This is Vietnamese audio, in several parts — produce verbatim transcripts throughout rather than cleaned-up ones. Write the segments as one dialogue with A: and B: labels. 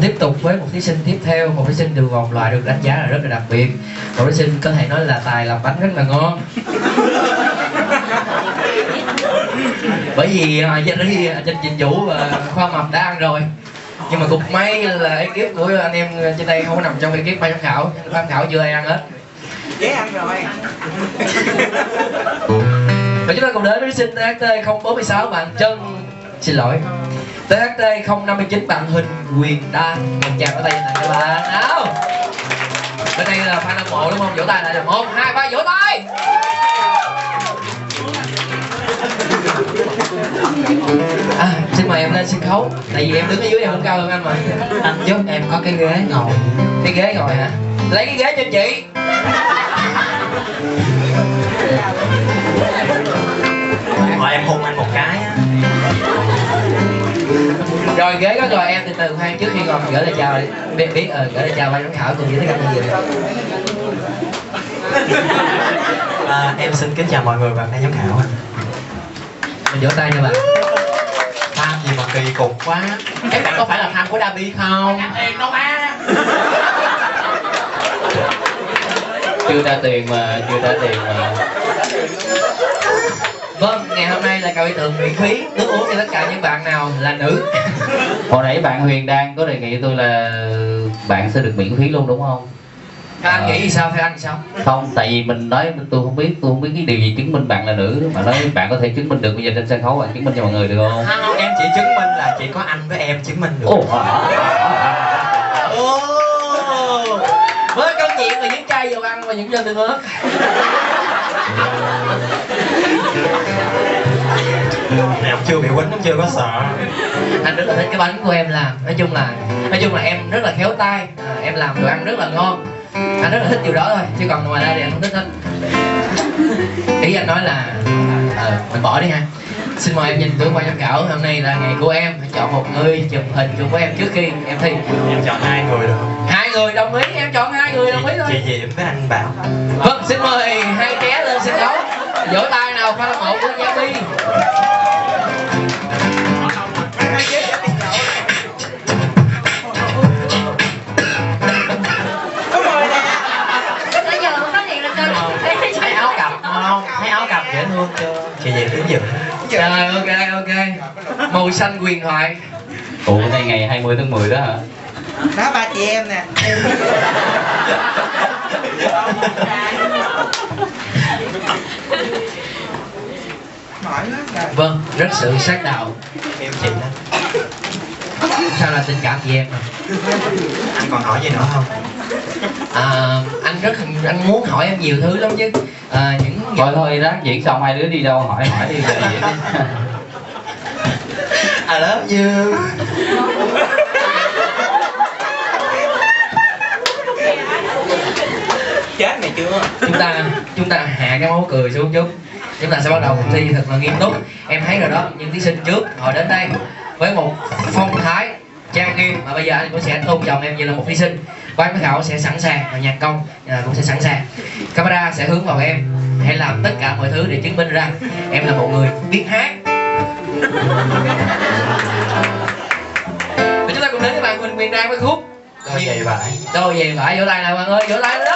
A: tiếp tục với một thí sinh tiếp theo, một thí sinh được vòng loại được đánh giá là rất là đặc biệt, một thí sinh có thể nói là tài làm bánh rất là ngon. Bởi vì danh đi trên Trình Vũ và Khoa Mập đã ăn rồi, nhưng mà cục may là ekip của anh em trên đây không có nằm trong ekip ban giám khảo, ban giám khảo chưa ai ăn hết.
B: Ghé ăn rồi.
A: Và chúng ta cùng đến với thí sinh T H T không bốn sáu bạn Trân, xin lỗi, T H T không năm chín bạn Huỳnh Quyền Đan. Một tràng vỗ tay dành cho bạn. Nào, bên đây là fan hâm mộ đúng không? Vỗ tay lại là một hai ba, vỗ tay. À, xin mời em lên sân khấu. Tại vì em đứng ở dưới em không cao hơn anh mà. Anh giúp em có cái ghế ngồi. Cái ghế ngồi hả? Lấy cái ghế cho chị.
B: Rồi em hôn anh một cái á.
A: Rồi ghế có rồi, em từ từ khoan, trước khi ngồi gửi lời chào biết biết ờ gửi lời chào ban giám khảo cùng với tất cả mọi người.
B: À, em xin kính chào mọi người và ban giám khảo.
A: Mình vỗ tay cho bạn.
B: Fan gì mà kỳ cục quá. Các bạn có phải là fan của Dabi không?
A: Tiền đâu ba. Chưa ra tiền mà, chưa ra tiền mà. Vâng, ngày hôm nay là cào ý tưởng miễn phí nước uống cho tất cả những bạn nào là nữ.
C: Hồi nãy bạn Huyền Đan có đề nghị tôi là bạn sẽ được miễn phí luôn đúng không?
A: Các anh nghĩ sao, theo anh sao?
C: Không, tại vì mình nói tôi không biết, tôi không biết cái điều gì chứng minh bạn là nữ. Mà nói bạn có thể chứng minh được bây giờ trên sân khấu, bạn chứng minh cho mọi người được không?
B: Không, em chỉ chứng minh là chỉ có anh với em chứng minh được.
C: Ồ,
A: với câu chuyện về những chai dầu ăn và những dân tương ớt.
B: Em chưa bị quýnh, chưa có sợ.
A: Anh rất là thích cái bánh của em làm. Nói chung là nói chung là em rất là khéo tay, à, em làm đồ ăn rất là ngon. Anh rất là thích điều đó thôi, chứ còn ngoài ra thì anh không thích hết. Ý anh nói là ờ, mình bỏ đi ha. Xin mời em nhìn tưởng ban giám khảo, hôm nay là ngày của em, hãy chọn một người chụp hình chung với em trước khi em thi.
B: Em chọn hai người được không?
A: Hai người đồng ý, em chọn hai người đồng ý thôi.
B: Chị Diệm với anh Bảo.
A: Vâng, xin mời hai ké lên sân khấu. Vỗ tay nào fan hâm mộ của Dabi.
B: Thấy áo cặp không? Thấy áo cặp dễ thương chưa? Chị Diệm đứng giùm.
A: Rồi, ok ok. Màu xanh huyền thoại.
C: ủa nay ngày hai mươi tháng mười đó hả?
D: Đó ba chị em nè.
A: Vâng, rất sự sát đạo.
B: Em chị đó.
A: Sao là tình cảm chị em à?
B: Anh còn hỏi gì nữa không?
A: À, anh rất anh muốn hỏi em nhiều thứ lắm chứ. À, những
C: Thôi thôi đó, diễn xong hai đứa đi đâu hỏi hỏi đi về vậy đi.
B: I love you. Chết mày chưa?
A: chúng ta chúng ta hạ cái máu cười xuống chút. Chúng ta sẽ bắt đầu cuộc thi thật là nghiêm túc. Em thấy rồi đó, những thí sinh trước họ đến đây với một phong thái trang nghiêm mà bây giờ anh cũng sẽ tôn trọng em như là một thí sinh. Ban giám khảo sẽ sẵn sàng và nhạc công à, cũng sẽ sẵn sàng. Camera sẽ hướng vào em. Hãy làm tất cả mọi thứ để chứng minh rằng em là một người biết hát. Và chúng ta cùng đến với bạn Huỳnh Quyền Đan với khúc
B: Đôi giày vải.
A: Đôi giày vải. Vỗ tay nào bạn ơi, vỗ tay đó.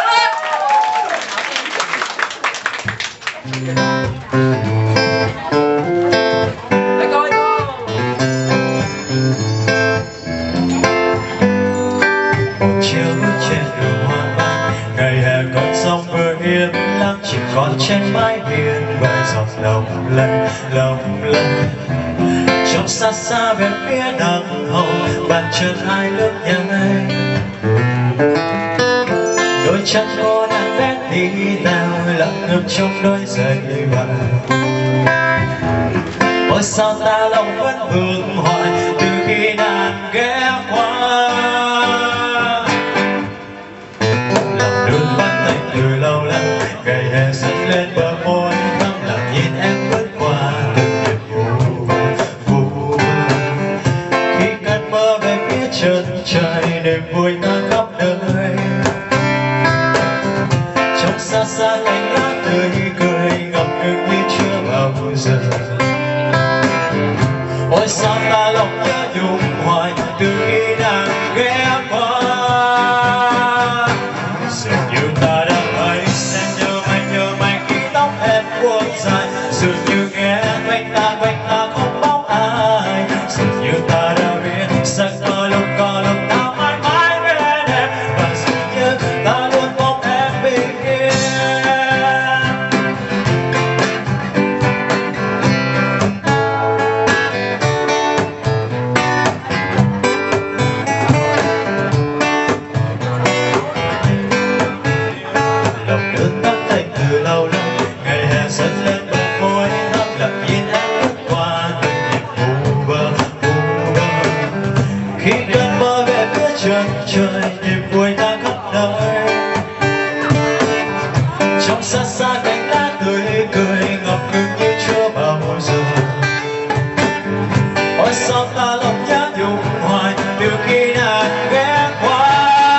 A: Để coi cô.
B: Một chiều trên đường hoa ban, ngày hè còn sông mưa yên lặng, chỉ còn trên bãi biển vài giọt lòng lanh lòng lanh. Trong xa xa về phía đằng hồng, bàn chân hai nước nhai. Đôi chân cô đang bé đi nào, lặng ngập trong đôi giày vàng. Ôi sao ta lòng vẫn vương hoài từ khi nàng ghé qua. Lòng nước bắt tay từ lâu lắm, ngày hè dần lên bờ môi thắm, lặng nhìn em bước qua từng đêm vu vu. Khi cơn mơ về phía chân trời, niềm vui ta khắp nơi. Trong xa xa cánh lá tươi cười, ngập ngừng như chưa bao giờ. Ôi sao ta lòng nhớ nhung hoài từ khi nàng ghé qua. Dường như ta đang thấy sẽ nhớ mày nhớ mày khi tóc em buông dài. Dường như nghe quanh ta quanh ta không bóng ai. Dường như ta đã biết sẽ có lúc có lúc ta mãi mãi bên em. Và dường như ta luôn mong em bình yên. Lòng đơn đắng tay từ lâu lâu, ngày hè dẫn lên bờ môi thắm lặng nhìn em lướt qua từng nhịp vu vơ vu vơ. Khi cơn mơ về phía chân trời, niềm vui ta khắp nơi. Trong xa xa cánh lá tươi cười ngập ngừng như chưa bao giờ. Ôi sao ta lòng nhớ nhung hoài từ khi nàng ghé qua.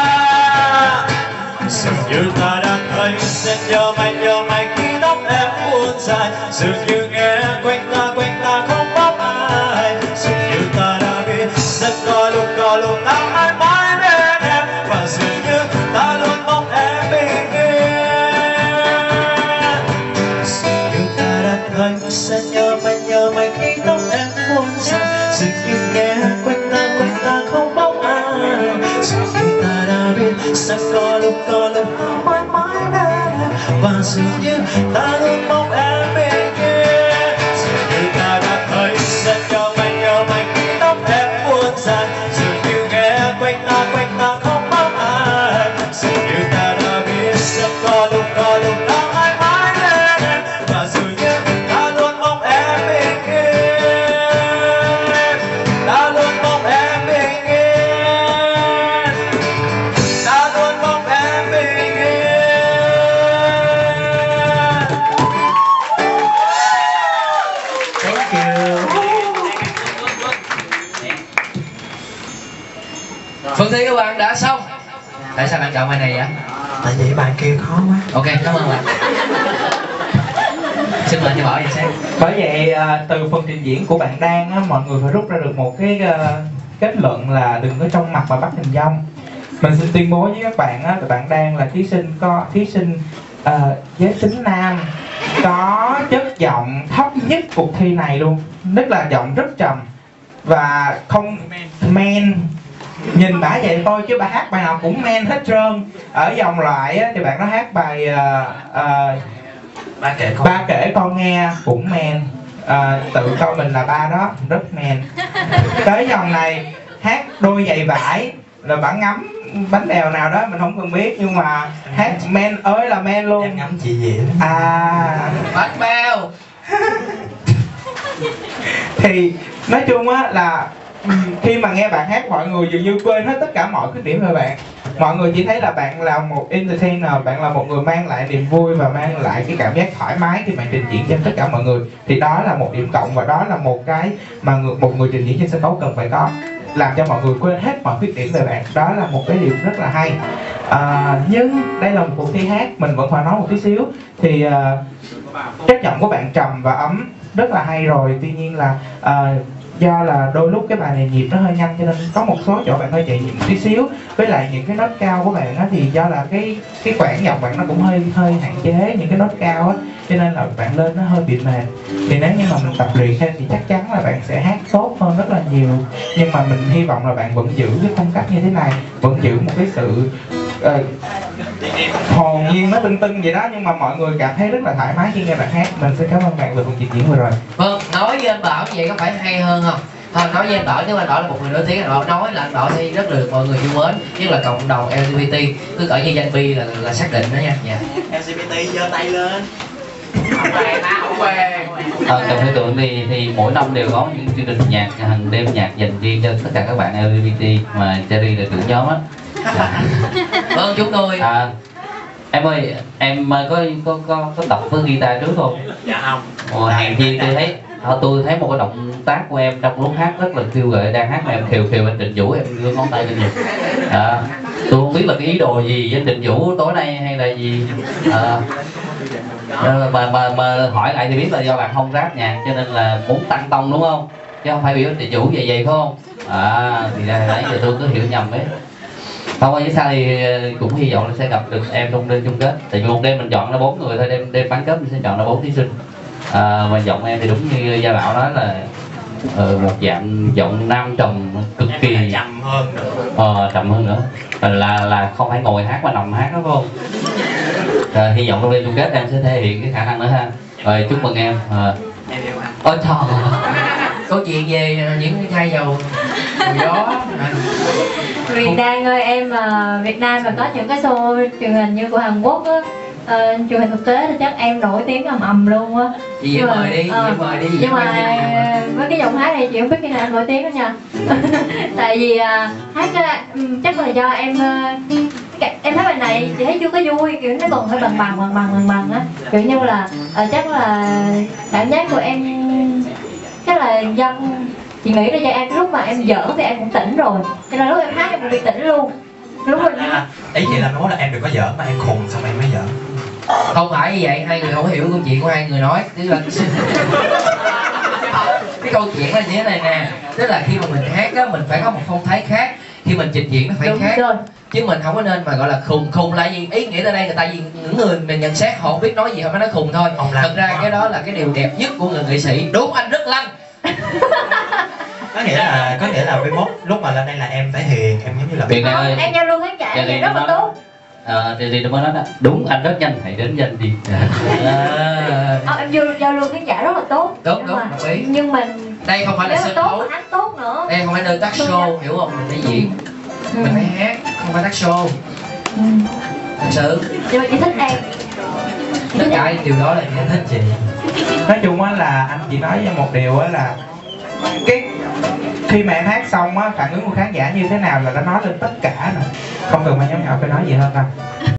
B: Dường như ta đang thấy sẽ nhớ mày nhớ mày khi tóc em buông dài. Dường như nghe quanh ta quanh ta không bóng ai. Dường như ta đã biết sẽ có lúc có lúc ta mãi mãi bên em. Và dường như ta luôn mong em bình yên. Dường như ta đang thấy sẽ nhớ mày nhớ mày khi tóc em buông dài. Dường như nghe quanh ta quanh ta không bóng ai. Dường như ta đã biết sẽ có lúc có lúc ta mãi mãi bên em. Và dường như ta luôn mong em bình yên. Dường như ta đã thấy sẽ nhớ mày nhớ mày khi tóc em buông dài. Dường như nghe quanh ta quanh ta không bóng ai. Dường như ta đã biết sẽ có lúc có lúc ta mãi mãi bên em. Và dường như ta luôn mong em bình yên. Ta luôn mong em bình yên. Ta luôn mong em bình yên.
D: Thank you.
A: Phần thi của bạn đã xong. Tại sao bạn chọn bài này vậy?
D: Tại vì bài kia khó quá.
A: Ok, cảm ơn bạn. Xin mời chị Bảo nhận xét.
E: Bởi vậy à, từ phần trình diễn của bạn Đan á, mọi người phải rút ra được một cái à, kết luận là đừng có trong mặt mà bắt hình dong. Mình xin tuyên bố với các bạn á, là bạn Đan là thí sinh có thí sinh à, giới tính nam có chất giọng thấp nhất cuộc thi này luôn, tức là giọng rất trầm và không men. Nhìn bả vậy thôi chứ bà hát bài nào cũng men hết trơn. Ở dòng loại á, thì bạn nó hát bài à, à,
D: Ba kể con.
E: ba kể con nghe cũng men, à, tự coi mình là ba đó rất men. Tới dòng này hát đôi giày vải là bạn ngắm bánh bèo nào đó mình không cần biết, nhưng mà hát men ơi là men luôn.
D: Em ngắm chị Diễm.
E: À
A: Bánh bèo.
E: thì nói chung á là khi mà nghe bạn hát, mọi người dường như quên hết tất cả mọi khuyết điểm về bạn. Mọi người chỉ thấy là bạn là một entertainer, bạn là một người mang lại niềm vui và mang lại cái cảm giác thoải mái khi bạn trình diễn cho tất cả mọi người. Thì đó là một điểm cộng và đó là một cái mà người, một người trình diễn trên sân khấu cần phải có, làm cho mọi người quên hết mọi khuyết điểm về bạn. Đó là một cái điều rất là hay. À, nhưng đây là một cuộc thi hát, mình vẫn phải nói một tí xíu. Thì uh, chất giọng của bạn trầm và ấm rất là hay rồi. Tuy nhiên là uh, do là đôi lúc cái bài này nhịp nó hơi nhanh, cho nên có một số chỗ bạn hơi chạy nhịp một tí xíu. Với lại những cái nốt cao của bạn á, thì do là cái cái quãng giọng bạn nó cũng hơi hơi hạn chế những cái nốt cao á, cho nên là bạn lên nó hơi bị mệt. Thì nếu như mà mình tập luyện thêm thì chắc chắn là bạn sẽ hát tốt hơn rất là nhiều. Nhưng mà mình hy vọng là bạn vẫn giữ cái phong cách như thế này, vẫn giữ một cái sự uh, hồn nhiên nó tưng tưng vậy đó, nhưng mà mọi người cảm thấy rất là thoải mái khi nghe bạn hát. Mình sẽ cảm ơn bạn về phần trình diễn vừa rồi.
A: Vâng, nói với anh Bảo như vậy có phải hay hơn không? Thôi nói với anh Bảo, nếu anh Bảo là một người nổi tiếng, anh Bảo nói là anh Bảo thì rất được mọi người yêu mến, nhất là cộng đồng lờ giê bê tê, cứ ở như danh Bi là, là xác định đó nha. Dạ.
D: lờ giê bê tê giơ tay lên.
C: À, trong hiện tượng thì thì mỗi năm đều có những chương trình nhạc hàng đêm nhạc dành riêng cho tất cả các bạn lờ giê bê tê mà Cherry là trưởng nhóm á. Dạ.
A: Vâng, chúng tôi.
C: À, em ơi, em có có có, có tập với guitar trước không?
D: Dạ không.
C: Ồ, hàng chi tôi thấy Ờ, tôi thấy một cái động tác của em trong lúc hát rất là khiêu gợi, đang hát mà em khều khều anh Trịnh Vũ, em đưa ngón tay lên ngực. À, tôi không biết là cái ý đồ gì với Trịnh Vũ tối nay hay là gì. À, mà mà mà hỏi lại thì biết là do bạn không rap nhạc cho nên là muốn tăng tông đúng không? Chứ không phải biểu Trịnh Vũ vậy vậy phải không? À thì ra đấy giờ tôi cứ hiểu nhầm ấy. Không qua với sao thì cũng hy vọng là sẽ gặp được em trong đêm chung kết. Tại vì một đêm mình chọn ra bốn người thôi, đêm đêm bán kết mình sẽ chọn ra bốn thí sinh. À, mà giọng em thì đúng như Gia Bảo nói là uh, một dạng giọng nam trầm cực kỳ
D: chậm hơn nữa.
C: Ờ, trầm hơn nữa. Là, là là không phải ngồi hát mà nằm hát đó phải không? À, hy vọng trong đêm chung kết em sẽ thể hiện cái khả năng nữa ha. Rồi chúc mừng em. À.
D: Em yêu anh.
C: Ôi trời.
A: Câu chuyện về những chai dầu gió.
F: Việt Nam ơi, em uh, Việt Nam mà có những cái show truyền hình như của Hàn Quốc á, uh, truyền hình thực tế thì chắc em nổi tiếng ầm ầm luôn á.
A: Chị dễ mời đi,
F: ờ,
A: dễ mời đi.
F: Nhưng mà với cái giọng hát này chị không biết khi nào em nổi tiếng đó nha. Tại vì uh, hát cái um, chắc là do em uh, em thấy bài này chị thấy chưa có vui, kiểu nó còn hơi bằng bằng bằng bằng bằng bằng á, kiểu như là uh, chắc là cảm giác của em chắc là do chị nghĩ là do em lúc mà em giỡn thì em cũng tỉnh rồi, cho nên lúc em hát em cũng bị tỉnh luôn. Lúc mình
D: À, ý chị là nói là em đừng có giỡn mà em khùng xong em mới giỡn.
A: Không phải như vậy, hai người không hiểu câu chuyện của hai người nói. Tức là cái câu chuyện là như thế này nè, tức là khi mà mình hát á mình phải có một phong thái khác, khi mình trình diễn nó phải
F: đúng
A: khác
F: rồi.
A: chứ mình không có nên mà gọi là khùng. Khùng là gì? Ý nghĩa ở đây là tại vì những người mình nhận xét họ không biết nói gì họ mới nói khùng thôi. Thật ra cái đó là cái điều đẹp nhất của người nghệ sĩ. Đúng, anh rất lanh.
D: Có nghĩa là có nghĩa là với mốt lúc mà lên đây là em phải hiền, em giống như là
C: Việt Nam ơi,
F: em giao lưu khán giả vậy rất là tốt.
C: À, thì, thì mới nói đó, đúng anh rất nhanh, hãy đến danh đi.
A: À,
F: Ờ, em giao, giao lưu khán giả rất là tốt.
A: Đúng,
F: nhưng
A: đúng,
F: mà,
A: đồng ý.
F: nhưng mình
A: đây không phải là
F: nếu
A: sân
F: mà tốt
A: khấu,
F: mà hát tốt nữa.
A: đây không phải nơi talk show, hiểu không? Mình phải diễn,
F: Ừ.
A: mình phải hát, không phải talk show.
F: Ừ.
A: Thật sự
F: Nhưng mà chị thích em.
A: tất cả những điều đó là em thích chị.
E: Nói chung á là anh chỉ nói với một điều á là cái khi mà em hát xong á, phản ứng của khán giả như thế nào là nó nói lên tất cả rồi, không cần phải nhóm nhỏ phải nói gì hơn đâu.